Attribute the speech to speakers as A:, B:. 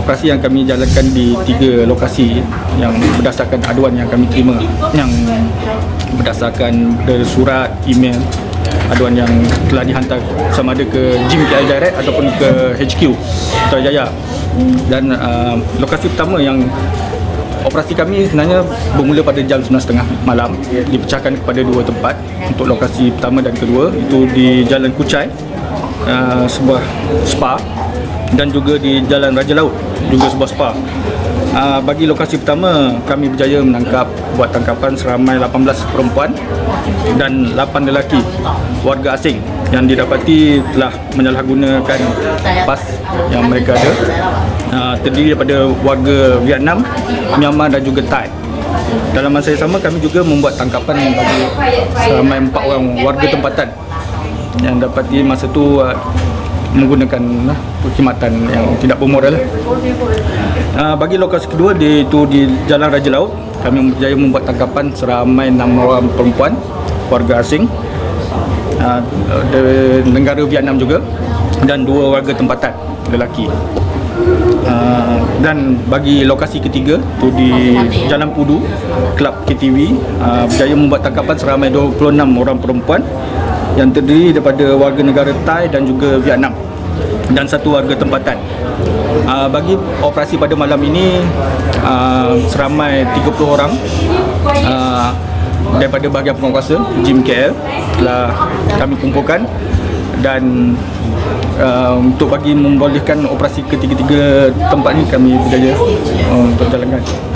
A: operasi yang kami jalankan di 3 lokasi yang berdasarkan aduan yang kami terima, yang berdasarkan dari surat, email, aduan yang telah dihantar sama ada ke Jim KL Direct ataupun ke HQ Putrajaya. Dan lokasi pertama yang operasi kami sebenarnya bermula pada jam 9.30 malam, dipecahkan kepada 2 tempat. Untuk lokasi pertama dan kedua itu di Jalan Kuchai, sebuah spa, dan juga di Jalan Raja Laut, juga sebuah spa. Bagi lokasi pertama, kami berjaya buat tangkapan seramai 18 perempuan dan 8 lelaki warga asing yang didapati telah menyalahgunakan pas yang mereka ada. Terdiri daripada warga Vietnam, Myanmar dan juga Thai. Dalam masa yang sama, kami juga membuat tangkapan bagi seramai 4 orang warga tempatan yang dapati masa tu menggunakan perkhidmatan yang tidak bermoral. Bagi lokasi kedua di Jalan Raja Laut, kami berjaya membuat tangkapan seramai 6 orang perempuan warga asing dari negara Vietnam juga, dan 2 warga tempatan lelaki. Dan bagi lokasi ketiga tu di Jalan Pudu, Kelab KTV, berjaya membuat tangkapan seramai 26 orang perempuan yang terdiri daripada warga negara Thai dan juga Vietnam, dan 1 warga tempatan. Bagi operasi pada malam ini, seramai 30 orang daripada bahagian penguasa Jim KL telah kami kumpulkan, dan untuk bagi membolehkan operasi ketiga-tiga tempat ni kami berjaya untuk jalankan.